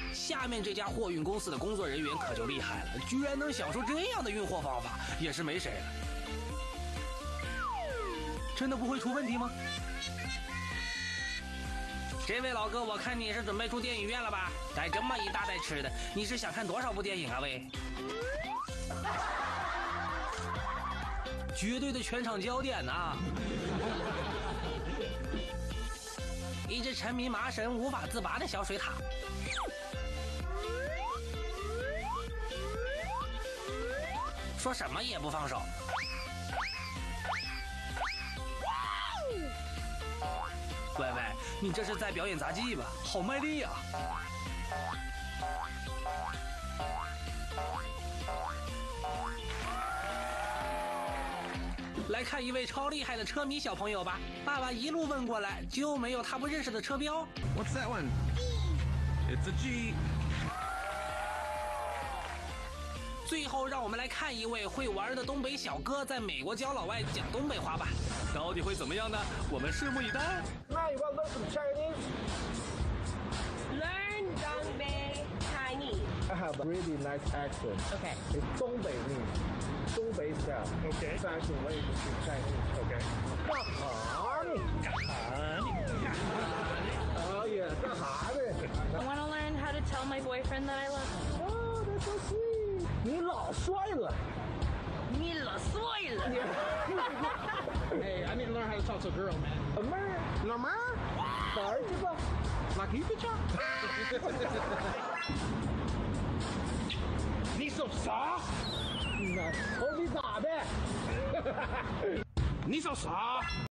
下面这家货运公司的工作人员可就厉害了，居然能想出这样的运货方法，也是没谁了。真的不会出问题吗？这位老哥，我看你是准备出电影院了吧？带这么一大袋吃的，你是想看多少部电影啊喂？绝对的全场焦点啊！一只沉迷麻绳无法自拔的小水獭，说什么也不放手。喂喂，你这是在表演杂技吧？好卖力呀！来看一位超厉害的车迷小朋友吧。爸爸一路问过来，就没有他不认识的车标。 What's that one? It's a G. 最后，让我们来看一位会玩的东北小哥在美国教老外讲东北话吧。到底会怎么样呢？我们拭目以待。 Now you want to learn some Chinese? Learn Dongbei Chinese. I have a really nice accent. Okay. It's 东北味，东北 style. Okay. Fashion way to speak Chinese. Okay. 干哈呢？哦耶，干哈呢？ I want to learn how to tell my boyfriend that I love him. Oh, that's so sweet. 你老帅了。 你老碎了。 Hey, I need to learn how to talk to a girl, man. 老妹儿，老妹儿，哪儿去吧？ Like you, bitch. 你手啥？ 瞅你咋的？ 你手啥？